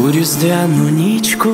У різдвяну нічку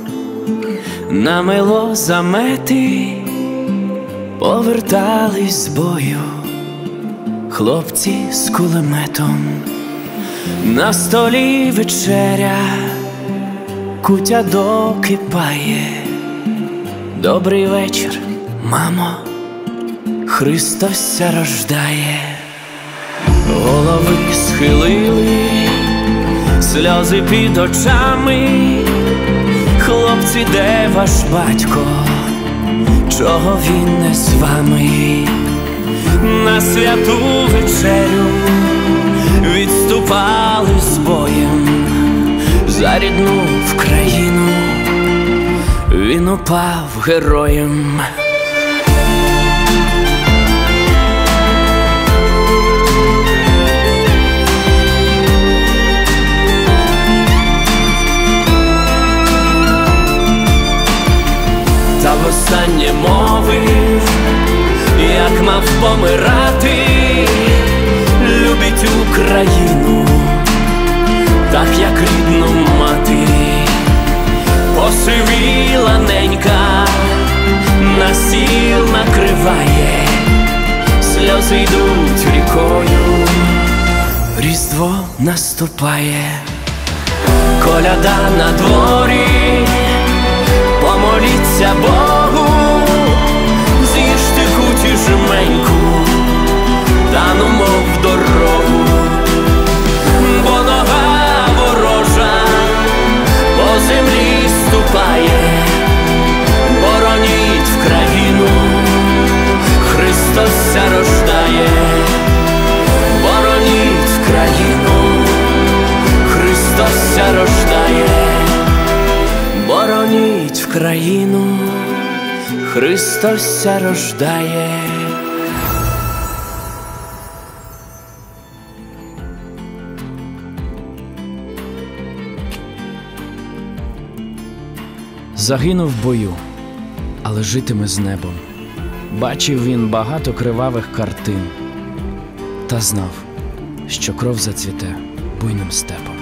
намело замети, повертались з бою хлопці з кулеметом. На столі вечеря, кутя докипає. Добрий вечір, мамо, Христос ся рождає. Голови схилили, сльози під очами. Хлопці, де ваш батько? Чого він не з вами? На святу вечерю відступали з боєм. За рідну в країну він упав героєм. Та востаннє мовив, як мав помирати. Любить Україну, так як рідну мати. Посивіла ненька, на стіл накриває. Сльози йдуть рікою, Різдво наступає. Коляда на дворі, помоліться Богу. З'їжте куті жменьку, та ну мов в дорогу. Бо нога ворожа по землі ступає. Бороніть в країну, Христос ся рождає. Бороніть в країну, Христос ся рождає. Бороніть в країну, Христос ся рождає. Загинув в бою, але житиме з небом. Бачив він багато кривавих картин, та знав, що кров зацвіте буйним степом.